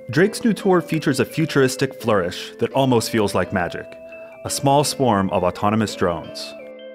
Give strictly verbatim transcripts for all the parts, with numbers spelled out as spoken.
Drake's new tour features a futuristic flourish that almost feels like magic. A small swarm of autonomous drones.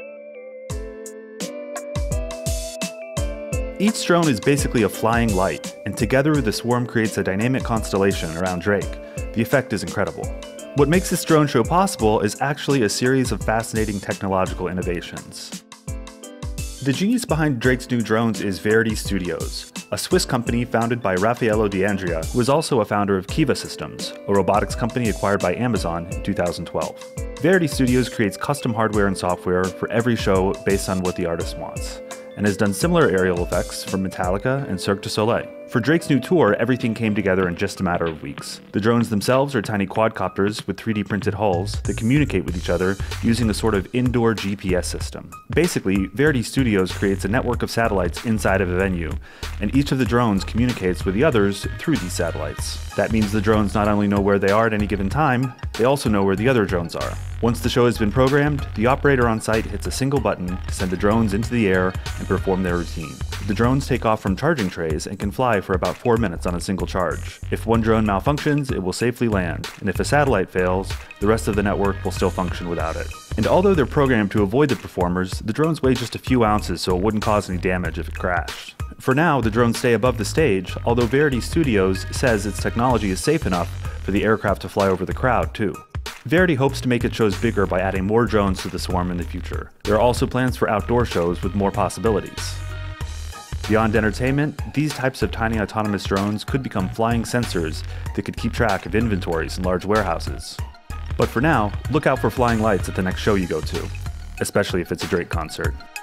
Each drone is basically a flying light, and together the swarm creates a dynamic constellation around Drake. The effect is incredible. What makes this drone show possible is actually a series of fascinating technological innovations. The genius behind Drake's new drones is Verity Studios, a Swiss company founded by Raffaello D'Andrea, who is also a founder of Kiva Systems, a robotics company acquired by Amazon in two thousand twelve. Verity Studios creates custom hardware and software for every show based on what the artist wants, and has done similar aerial effects for Metallica and Cirque du Soleil. For Drake's new tour, everything came together in just a matter of weeks. The drones themselves are tiny quadcopters with three D printed hulls that communicate with each other using a sort of indoor G P S system. Basically, Verity Studios creates a network of satellites inside of a venue, and each of the drones communicates with the others through these satellites. That means the drones not only know where they are at any given time, they also know where the other drones are. Once the show has been programmed, the operator on site hits a single button to send the drones into the air and perform their routine. The drones take off from charging trays and can fly for about four minutes on a single charge. If one drone malfunctions, it will safely land, and if a satellite fails, the rest of the network will still function without it. And although they're programmed to avoid the performers, the drones weigh just a few ounces so it wouldn't cause any damage if it crashed. For now, the drones stay above the stage, although Verity Studios says its technology is safe enough for the aircraft to fly over the crowd too. Verity hopes to make its shows bigger by adding more drones to the swarm in the future. There are also plans for outdoor shows with more possibilities. Beyond entertainment, these types of tiny autonomous drones could become flying sensors that could keep track of inventories in large warehouses. But for now, look out for flying lights at the next show you go to, especially if it's a Drake concert.